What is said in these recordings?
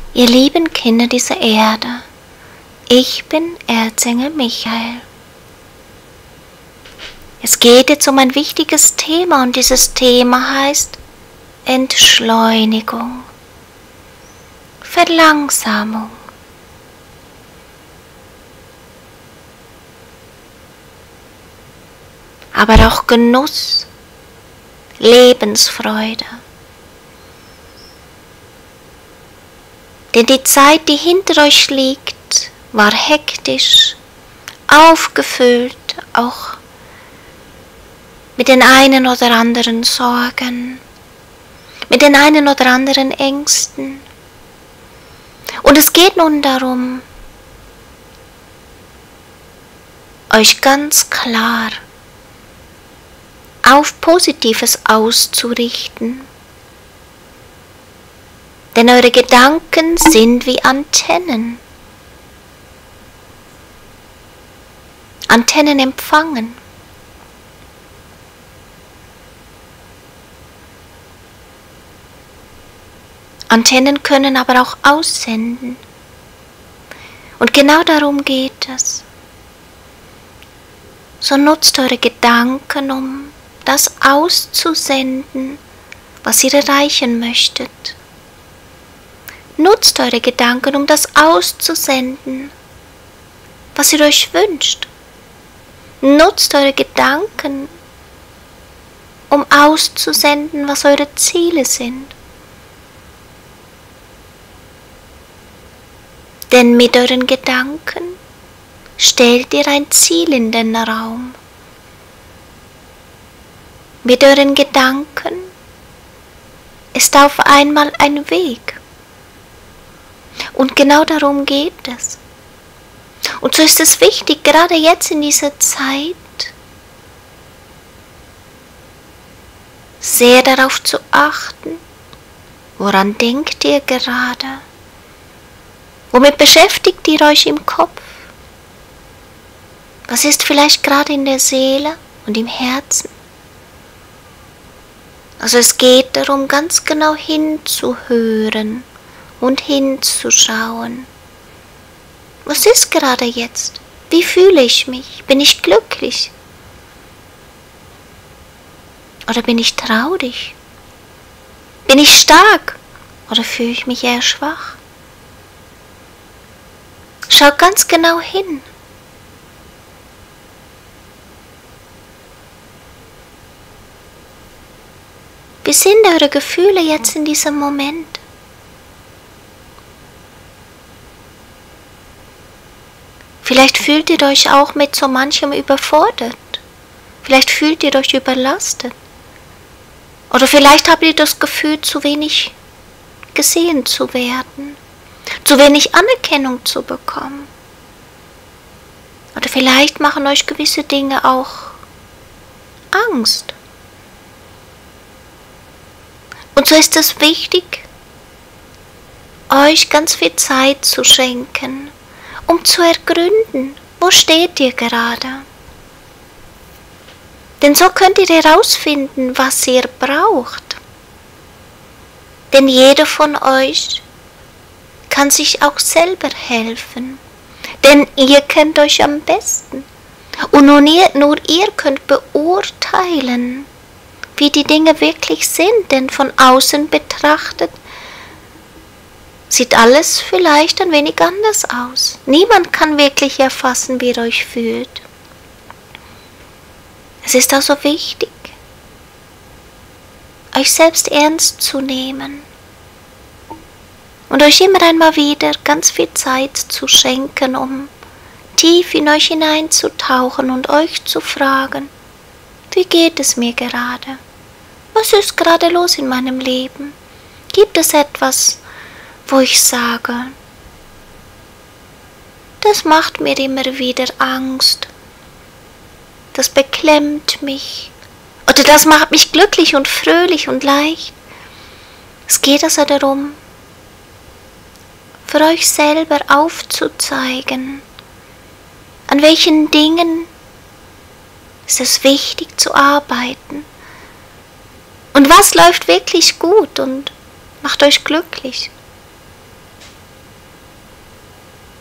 Ihr lieben Kinder dieser Erde, ich bin Erzengel Michael. Es geht jetzt um ein wichtiges Thema und dieses Thema heißt Entschleunigung, Verlangsamung. Aber auch Genuss, Lebensfreude. Denn die Zeit, die hinter euch liegt, war hektisch, aufgefüllt, auch mit den einen oder anderen Sorgen, mit den einen oder anderen Ängsten. Und es geht nun darum, euch ganz klar auf Positives auszurichten. Denn eure Gedanken sind wie Antennen. Antennen empfangen. Antennen können aber auch aussenden. Und genau darum geht es. So nutzt eure Gedanken, um das auszusenden, was ihr erreichen möchtet. Nutzt eure Gedanken, um das auszusenden, was ihr euch wünscht. Nutzt eure Gedanken, um auszusenden, was eure Ziele sind. Denn mit euren Gedanken stellt ihr ein Ziel in den Raum. Mit euren Gedanken ist auf einmal ein Weg. Und genau darum geht es. Und so ist es wichtig, gerade jetzt in dieser Zeit, sehr darauf zu achten, woran denkt ihr gerade? Womit beschäftigt ihr euch im Kopf? Was ist vielleicht gerade in der Seele und im Herzen? Also es geht darum, ganz genau hinzuhören und hinzuschauen. Was ist gerade jetzt? Wie fühle ich mich? Bin ich glücklich? Oder bin ich traurig? Bin ich stark? Oder fühle ich mich eher schwach? Schau ganz genau hin. Wie sind eure Gefühle jetzt in diesem Moment? Vielleicht fühlt ihr euch auch mit so manchem überfordert. Vielleicht fühlt ihr euch überlastet. Oder vielleicht habt ihr das Gefühl, zu wenig gesehen zu werden, zu wenig Anerkennung zu bekommen. Oder vielleicht machen euch gewisse Dinge auch Angst. Und so ist es wichtig, euch ganz viel Zeit zu schenken, um zu ergründen, wo steht ihr gerade. Denn so könnt ihr herausfinden, was ihr braucht. Denn jeder von euch kann sich auch selber helfen. Denn ihr kennt euch am besten. Und nur ihr könnt beurteilen, wie die Dinge wirklich sind. Denn von außen betrachtet sieht alles vielleicht ein wenig anders aus. Niemand kann wirklich erfassen, wie ihr euch fühlt. Es ist also wichtig, euch selbst ernst zu nehmen und euch immer einmal wieder ganz viel Zeit zu schenken, um tief in euch hineinzutauchen und euch zu fragen, wie geht es mir gerade? Was ist gerade los in meinem Leben? Gibt es etwas, wo ich sage, das macht mir immer wieder Angst, das beklemmt mich oder das macht mich glücklich und fröhlich und leicht? Es geht also darum, für euch selber aufzuzeigen, an welchen Dingen ist es wichtig zu arbeiten und was läuft wirklich gut und macht euch glücklich.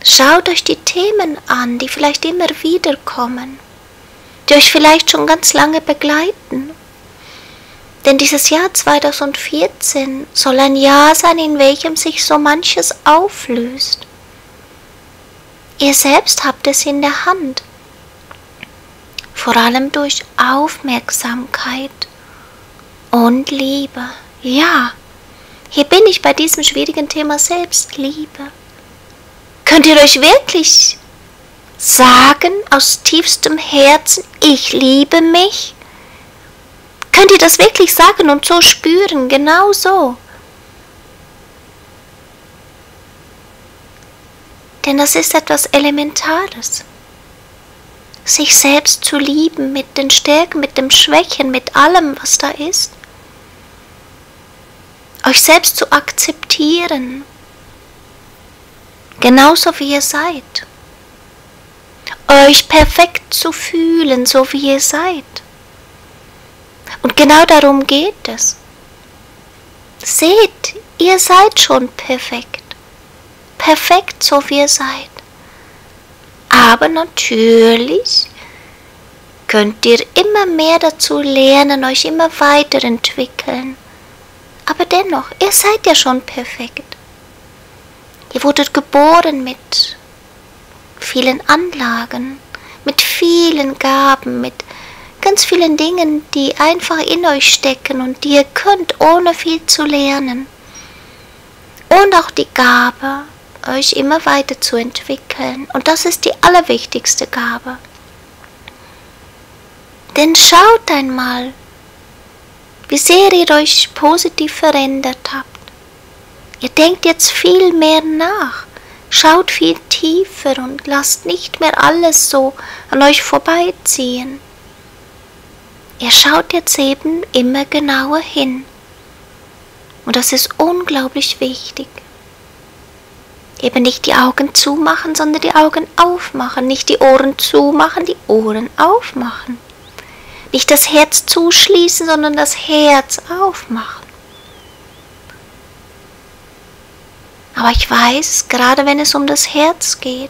Schaut euch die Themen an, die vielleicht immer wieder kommen, die euch vielleicht schon ganz lange begleiten. Denn dieses Jahr 2014 soll ein Jahr sein, in welchem sich so manches auflöst. Ihr selbst habt es in der Hand, vor allem durch Aufmerksamkeit und Liebe. Ja, hier bin ich bei diesem schwierigen Thema Selbstliebe. Könnt ihr euch wirklich sagen aus tiefstem Herzen, ich liebe mich? Könnt ihr das wirklich sagen und so spüren, genau so? Denn das ist etwas Elementares. Sich selbst zu lieben mit den Stärken, mit den Schwächen, mit allem, was da ist. Euch selbst zu akzeptieren, genauso wie ihr seid. Euch perfekt zu fühlen, so wie ihr seid. Und genau darum geht es. Seht, ihr seid schon perfekt. Perfekt, so wie ihr seid. Aber natürlich könnt ihr immer mehr dazu lernen, euch immer weiterentwickeln. Aber dennoch, ihr seid ja schon perfekt. Ihr wurdet geboren mit vielen Anlagen, mit vielen Gaben, mit ganz vielen Dingen, die einfach in euch stecken und die ihr könnt, ohne viel zu lernen. Und auch die Gabe, euch immer weiter zu entwickeln. Und das ist die allerwichtigste Gabe. Denn schaut einmal, wie sehr ihr euch positiv verändert habt. Ihr denkt jetzt viel mehr nach, schaut viel tiefer und lasst nicht mehr alles so an euch vorbeiziehen. Ihr schaut jetzt eben immer genauer hin. Und das ist unglaublich wichtig. Eben nicht die Augen zumachen, sondern die Augen aufmachen. Nicht die Ohren zumachen, die Ohren aufmachen. Nicht das Herz zuschließen, sondern das Herz aufmachen. Aber ich weiß, gerade wenn es um das Herz geht,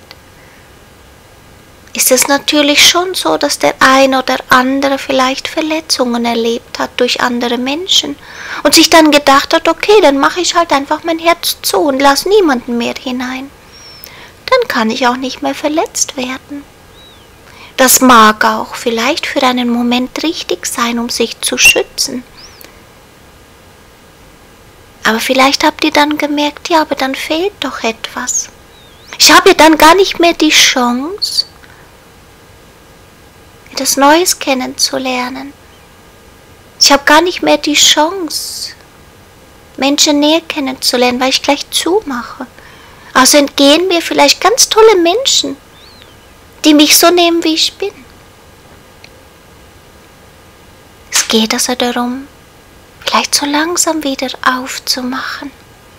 ist es natürlich schon so, dass der eine oder andere vielleicht Verletzungen erlebt hat durch andere Menschen und sich dann gedacht hat, okay, dann mache ich halt einfach mein Herz zu und lasse niemanden mehr hinein. Dann kann ich auch nicht mehr verletzt werden. Das mag auch vielleicht für einen Moment richtig sein, um sich zu schützen. Aber vielleicht habt ihr dann gemerkt, ja, aber dann fehlt doch etwas. Ich habe ja dann gar nicht mehr die Chance, etwas Neues kennenzulernen. Ich habe gar nicht mehr die Chance, Menschen näher kennenzulernen, weil ich gleich zumache. Also entgehen mir vielleicht ganz tolle Menschen, die mich so nehmen, wie ich bin. Es geht also darum, vielleicht so langsam wieder aufzumachen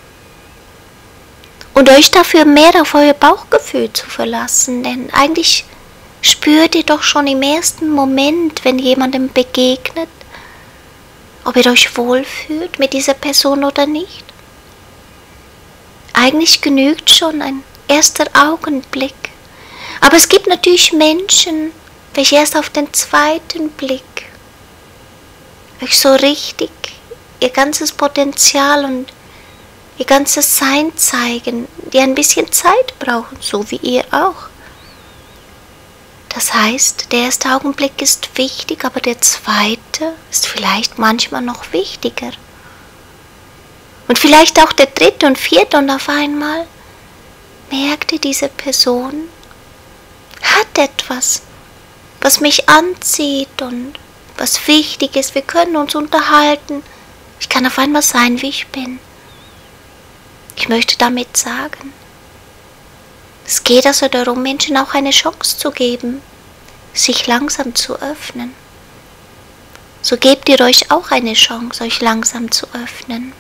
und euch dafür mehr auf euer Bauchgefühl zu verlassen, denn eigentlich spürt ihr doch schon im ersten Moment, wenn jemandem begegnet, ob ihr euch wohlfühlt mit dieser Person oder nicht. Eigentlich genügt schon ein erster Augenblick. Aber es gibt natürlich Menschen, welche erst auf den zweiten Blick euch so richtig ihr ganzes Potenzial und ihr ganzes Sein zeigen, die ein bisschen Zeit brauchen, so wie ihr auch. Das heißt, der erste Augenblick ist wichtig, aber der zweite ist vielleicht manchmal noch wichtiger. Und vielleicht auch der dritte und vierte und auf einmal merkt ihr, diese Person hat etwas, was mich anzieht und was wichtig ist. Wir können uns unterhalten. Ich kann auf einmal sein, wie ich bin. Ich möchte damit sagen, es geht also darum, Menschen auch eine Chance zu geben, sich langsam zu öffnen. So gebt ihr euch auch eine Chance, euch langsam zu öffnen.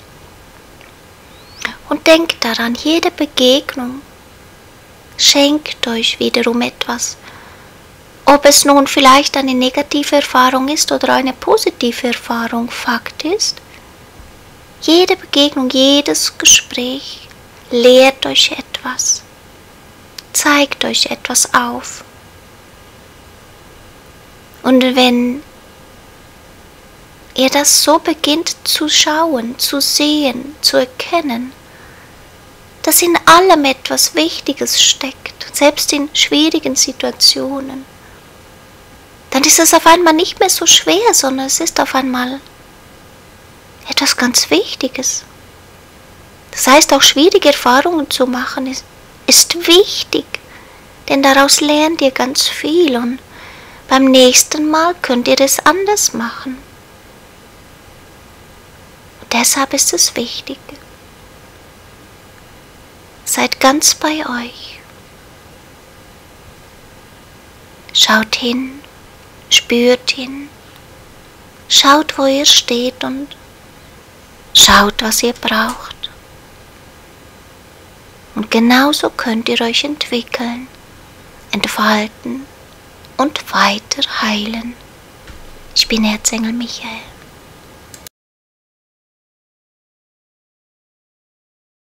Und denkt daran, jede Begegnung schenkt euch wiederum etwas. Ob es nun vielleicht eine negative Erfahrung ist oder eine positive Erfahrung, Fakt ist, jede Begegnung, jedes Gespräch lehrt euch etwas, zeigt euch etwas auf. Und wenn ihr das so beginnt zu schauen, zu sehen, zu erkennen, dass in allem etwas Wichtiges steckt, selbst in schwierigen Situationen, dann ist es auf einmal nicht mehr so schwer, sondern es ist auf einmal etwas ganz Wichtiges. Das heißt, auch schwierige Erfahrungen zu machen ist wichtig, denn daraus lernt ihr ganz viel und beim nächsten Mal könnt ihr es anders machen. Und deshalb ist es wichtig. Seid ganz bei euch. Schaut hin, spürt hin, schaut, wo ihr steht und schaut, was ihr braucht. Und genauso könnt ihr euch entwickeln, entfalten und weiter heilen. Ich bin Erzengel Michael.